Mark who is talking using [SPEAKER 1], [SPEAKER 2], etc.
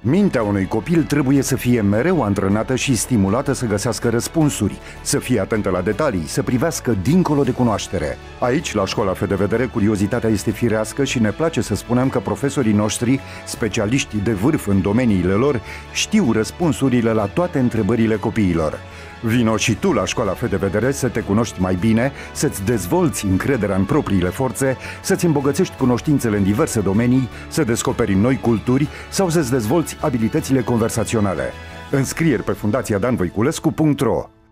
[SPEAKER 1] Mintea unui copil trebuie să fie mereu antrenată și stimulată să găsească răspunsuri, să fie atentă la detalii, să privească dincolo de cunoaștere. Aici, la Școala Fe de Vedere, curiozitatea este firească și ne place să spunem că profesorii noștri, specialiști de vârf în domeniile lor, știu răspunsurile la toate întrebările copiilor. Vino și tu la Școala Fe de Vedere să te cunoști mai bine, să-ți dezvolți încrederea în propriile forțe, să-ți îmbogățești cunoștințele în diverse domenii, să descoperi noi culturi sau să-ți dezvolți abilitățile conversaționale. Înscrieri pe fundația danvoiculescu.ro.